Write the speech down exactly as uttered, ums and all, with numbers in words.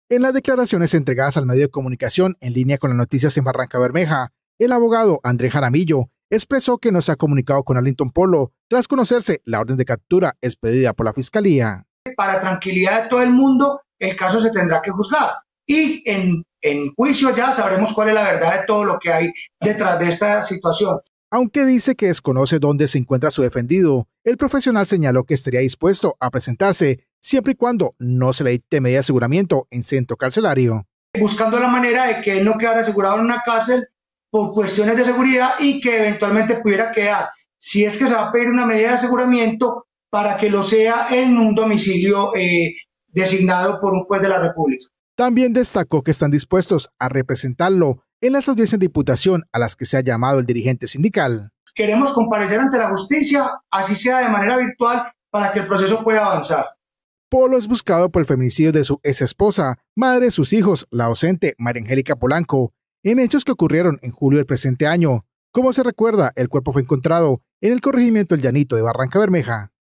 En las declaraciones entregadas al medio de comunicación en línea con las noticias en Barrancabermeja, el abogado Andrés Jaramillo expresó que no se ha comunicado con Arlington Polo tras conocerse la orden de captura expedida por la Fiscalía. Para tranquilidad de todo el mundo, el caso se tendrá que juzgar y en, en juicio ya sabremos cuál es la verdad de todo lo que hay detrás de esta situación. Aunque dice que desconoce dónde se encuentra su defendido, el profesional señaló que estaría dispuesto a presentarse siempre y cuando no se le dicte medida de aseguramiento en centro carcelario. Buscando la manera de que él no quedara asegurado en una cárcel por cuestiones de seguridad y que eventualmente pudiera quedar, si es que se va a pedir una medida de aseguramiento, para que lo sea en un domicilio eh, designado por un juez de la República. También destacó que están dispuestos a representarlo en las audiencias de imputación a las que se ha llamado el dirigente sindical. Queremos comparecer ante la justicia, así sea de manera virtual, para que el proceso pueda avanzar. Polo es buscado por el feminicidio de su ex esposa, madre de sus hijos, la docente María Angélica Polanco, en hechos que ocurrieron en julio del presente año. Como se recuerda, el cuerpo fue encontrado en el corregimiento El Llanito de Barrancabermeja.